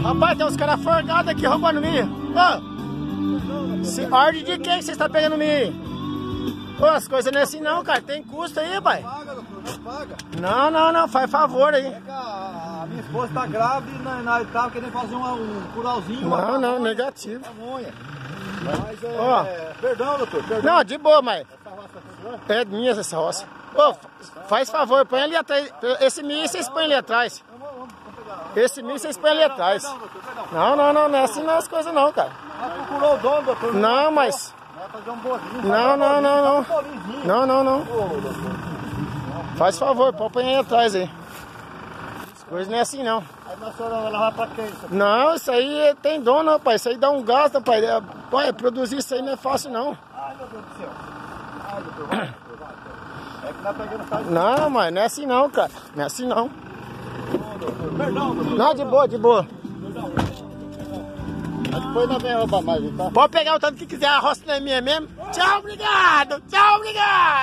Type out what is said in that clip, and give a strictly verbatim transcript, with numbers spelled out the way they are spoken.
Rapaz, tem uns caras forgados aqui roubando milho. Ô, se ordem de quem que você está pegando milho? Pô, as coisas não é assim não, cara. Tem custo aí, pai. Paga, doutor, não paga. Não, não, não. Faz favor aí. É que a, a minha esposa tá grávida e nós, nós tava querendo fazer uma, um curalzinho. Não, uma não, pamonha, negativo. Pamonha. Mas é, Ó. é... Perdão, doutor, perdão. Não, de boa, mas... Essa roça é sua? É minha essa roça. Ô, faz favor, põe ali atrás. Esse milho vocês põem ali atrás. Vamos, vamos, vamos pegar. Esse milho vocês põem ali atrás. Perdão, doutor, perdão. Não, não, não, não é assim não as coisas não, cara. Nós procurou o dono, doutor. Não, mas... Vai fazer um bolinho. Não, não, não, não. Um bolinho. Não, não, não. Ô, doutor. Faz favor, pode pôr aí atrás aí. As coisas não é assim não. Aí nós senhora vai levar pra quem? Isso aqui? Não, isso aí tem dono, rapaz. Isso aí dá um gasto, rapaz. É, pai, produzir isso aí não é fácil não. Ai, meu Deus do céu. Ai, doutor, vai, doutor, vai. É que nós pegamos faz... Não, mas não é assim não, cara. Não é assim não. Ô, doutor, perdão, doutor. Não, de boa, de boa. Perdão, mas depois nós vamos roubar mais, tá? Pode pegar o tanto que quiser, a roça não é minha mesmo. Tchau, obrigado. Tchau, obrigado.